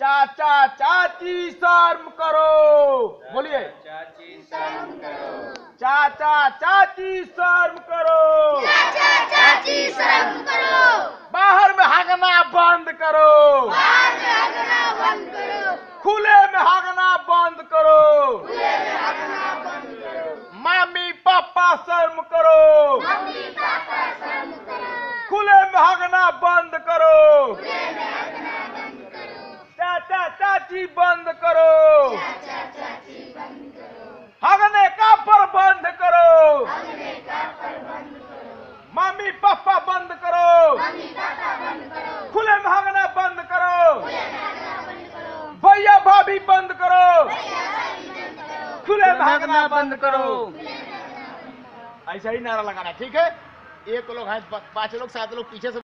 चाचा चाची शर्म करो, बोलिए। चाची शर्म करो, चाचा चाची शर्म करो, चाचा चाची शर्म करो, बाहर में हागना बंद करो, बाहर में हगना बंद करो, खुले में हागना बंद करो, खुले में हगना बंद करो, मम्मी पापा शर्म करो, मम्मी पापा शर्म करो, खुले में हागना बंद करो, खुले में हगना बंद करो, चाचा चाची बंद करो, चाचा चाची बंद करो, हागने का प्रबंध करो, हगने का प्रबंध करो, मम्मी पापा बंद करो, मम्मी पापा बंद करो, खुले में हागना बंद करो, खुले में हगना बंद करो, भैया भाभी बंद करो, भैया भाभी बंद करो, खुले में हागना बंद करो। खुले में हगना बंद करो। ऐसा ही नारा लगाना, ठीक है। एक लोग हैं, 5 लोग 7 लोग पीछे से